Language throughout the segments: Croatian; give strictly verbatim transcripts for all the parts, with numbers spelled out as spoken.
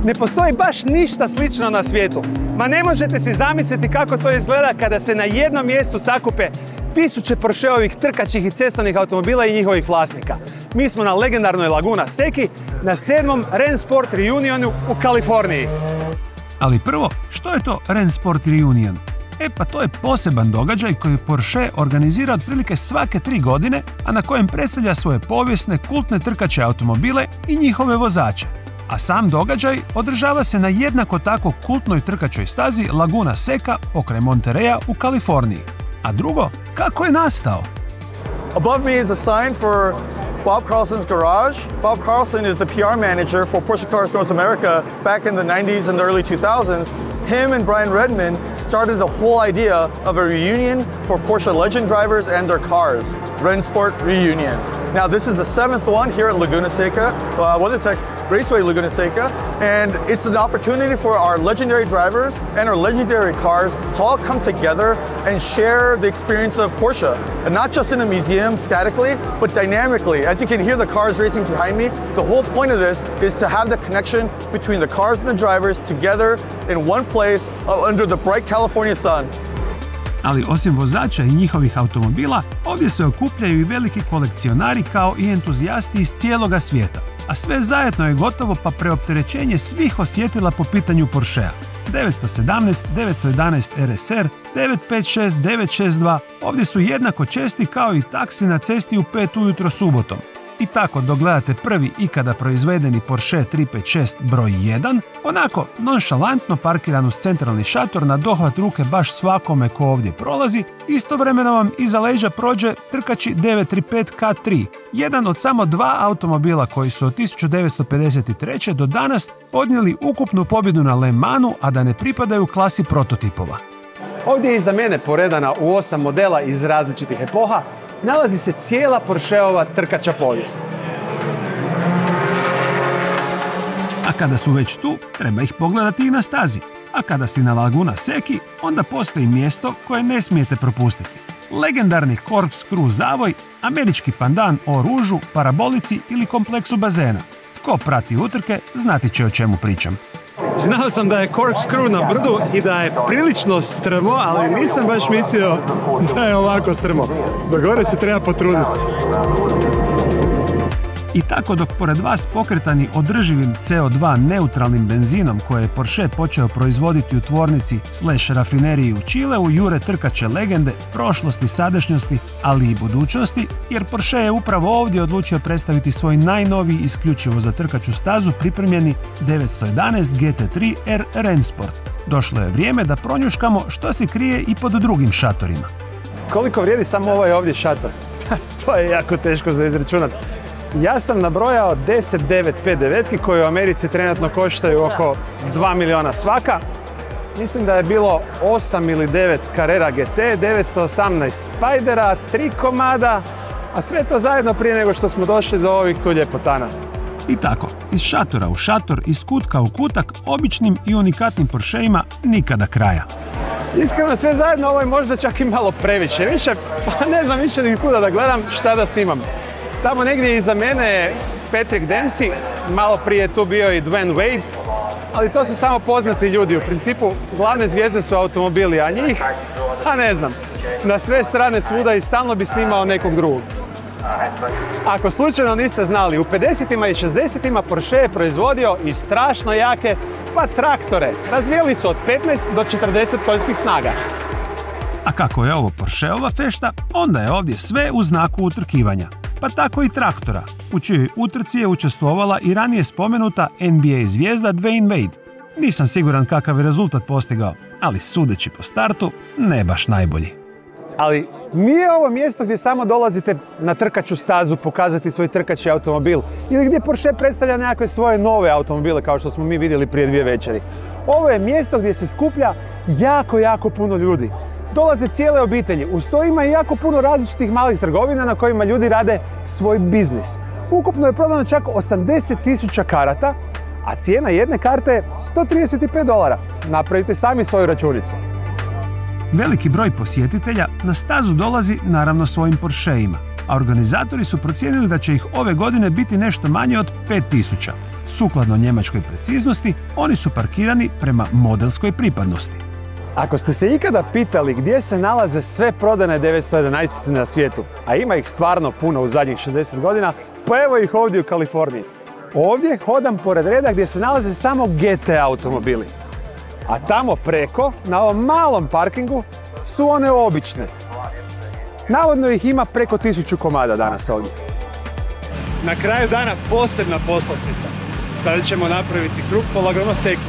Ne postoji baš ništa slično na svijetu. Ma ne možete si zamisliti kako to izgleda kada se na jednom mjestu sakupe tisuće Porscheovih trkačih i cestovnih automobila i njihovih vlasnika. Mi smo na legendarnoj Laguna Seca na sedmom Rennsport Reunionu u Kaliforniji. Ali prvo, što je to Rennsport Reunion? E pa to je poseban događaj koji Porsche organizira otprilike svake tri godine, a na kojem predstavlja svoje povijesne, kultne trkače automobile i njihove vozače. A sam događaj održava se na jednako tako kultnoj trkačoj stazi Laguna Seca pokraj Monterreya u Kaliforniji. A drugo, kako je nastao? Above me is a sign for Bob Carlson's garage. Bob Carlson is the P R manager for Porsche Cars North America back in the nineties and the early two thousands. Him and Brian Redman started the whole idea of a reunion for Porsche legend drivers and their cars, Rennsport Reunion. Now this is the seventh one here at Laguna Seca, uh, WeatherTech Raceway Laguna Seca, and it's an opportunity for our legendary drivers and our legendary cars to all come together and share the experience of Porsche. And not just in a museum statically, but dynamically. As you can hear the cars racing behind me, the whole point of this is to have the connection between the cars and the drivers together in one place uh, under the bright California sun. Ali osim vozača i njihovih automobila, ovdje se okupljaju i veliki kolekcionari kao i entuzijasti iz cijeloga svijeta. A sve zajedno je gotovo pa preopterećenje svih osjetila po pitanju Porschea. devetsto sedamnaest, devetsto jedanaest R S R, devet pet šest, devet šest dva ovdje su jednako česti kao i taksi na cesti u pet ujutro subotom. I tako dok gledate prvi ikada proizvedeni Porsche tri pet šest broj jedan, onako nonšalantno parkiran uz centralni šator na dohvat ruke baš svakome ko ovdje prolazi, istovremeno vam iza leđa prođe trkači devet tri pet K tri, jedan od samo dva automobila koji su od tisuću devetsto pedeset treće do danas odnijeli ukupnu pobjedu na Le Mansu, a da ne pripadaju klasi prototipova. Ovdje je iza mene poredana u osam modela iz različitih epoha, nalazi se cijela Porscheova trkača povijest. A kada su već tu, treba ih pogledati i na stazi. A kada si na Laguna Seci, onda postoji mjesto koje ne smijete propustiti. Legendarni corkscrew zavoj, američki pandan o ružu, parabolici ili kompleksu bazena. Tko prati utrke, znati će o čemu pričam. Znao sam da je corkscrew na brdu i da je prilično strmo, ali nisam baš mislio da je ovako strmo. Do gore se treba potruditi. I tako dok pored vas pokretani održivim C O dva neutralnim benzinom koje je Porsche počeo proizvoditi u tvornici slash rafineriji u Čileu jure trkače legende, prošlosti, sadašnjosti, ali i budućnosti, jer Porsche je upravo ovdje odlučio predstaviti svoj najnoviji isključivo za trkaču stazu pripremljeni devetsto jedanaest G T tri R Rennsport. Došlo je vrijeme da pronjuškamo što se krije i pod drugim šatorima. Koliko vrijedi samo ovaj ovdje šator? To je jako teško za izračunati. Ja sam nabrojao deset devet pet devet koje u Americi trenutno koštaju oko dva milijuna svaka. Mislim da je bilo osam ili devet Carrera G T, devetsto osamnaest Spydera, tri komada, a sve to zajedno prije nego što smo došli do ovih tu ljepotana. I tako, iz šatora u šator, iz kutka u kutak, običnim i unikatnim Porscheima nikada kraja. Iskreno sve zajedno ovo je možda čak i malo previše. Više, pa ne znam više ni kuda da gledam, šta da snimam. Tamo negdje iza mene je Patrick Dempsey, malo prije je tu bio i Dwayne Wade, ali to su samo poznati ljudi. U principu glavne zvijezde su automobili, a njih, a ne znam, na sve strane svuda i stalno bi snimao nekog drugog. Ako slučajno niste znali, u pedesetima i šezdesetima Porsche je proizvodio i strašno jake, pa traktore. Razvijeli su od petnaest do četrdeset konjskih snaga. A kako je ovo Porscheova fešta, onda je ovdje sve u znaku utrkivanja. Pa tako i traktora, u čijoj utrci je učestvovala i ranije spomenuta N B A zvijezda Dwayne Wade. Nisam siguran kakav je rezultat postigao, ali sudeći po startu, ne baš najbolji. Ali nije ovo mjesto gdje samo dolazite na trkaču stazu pokazati svoj trkački automobil ili gdje Porsche predstavlja nekakve svoje nove automobile kao što smo mi vidjeli prije dvije večeri. Ovo je mjesto gdje se skuplja jako, jako puno ljudi. Dolaze cijele obitelji, uz to ima i jako puno različitih malih trgovina na kojima ljudi rade svoj biznis. Ukupno je prodano čak osamdeset tisuća karata, a cijena jedne karte je sto trideset pet dolara. Napravite sami svoju računicu. Veliki broj posjetitelja na stazu dolazi naravno svojim Porscheima, a organizatori su procijenili da će ih ove godine biti nešto manje od pet tisuća. sukladno njemačkoj preciznosti, oni su parkirani prema modelskoj pripadnosti. Ako ste se ikada pitali gdje se nalaze sve prodane devetsto jedanaest na svijetu, a ima ih stvarno puno u zadnjih šezdeset godina, pa evo ih ovdje u Kaliforniji. Ovdje hodam pored reda gdje se nalaze samo G T automobili. A tamo preko, na ovom malom parkingu, su one obične. Navodno ih ima preko tisuću komada danas ovdje. Na kraju dana posebna poslastica. Sada ćemo napraviti krug po Laganoseku.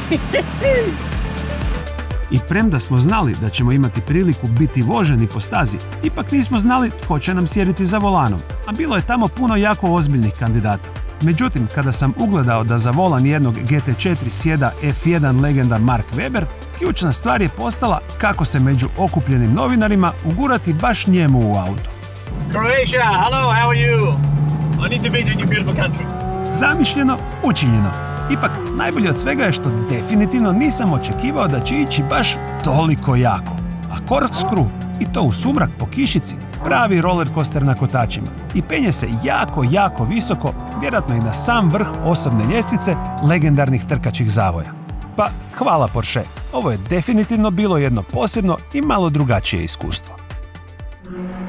I premda smo znali da ćemo imati priliku biti voženi po stazi, ipak nismo znali tko će nam sjediti za volanom, a bilo je tamo puno jako ozbiljnih kandidata. Međutim, kada sam ugledao da za volan jednog G T četiri sjeda F jedan legenda Mark Webber, ključna stvar je postala kako se među okupljenim novinarima ugurati baš njemu u auto. Croatia, hello, how are you? I need to visit your beautiful country. Zamišljeno, učinjeno. Ipak, najbolje od svega je što definitivno nisam očekivao da će ići baš toliko jako. A corkscrew, i to u sumrak po kišici, pravi roller coaster na kotačima. I penje se jako, jako visoko, vjerojatno i na sam vrh osobne ljestvice legendarnih trkačih zavoja. Pa, hvala Porsche, ovo je definitivno bilo jedno posebno i malo drugačije iskustvo.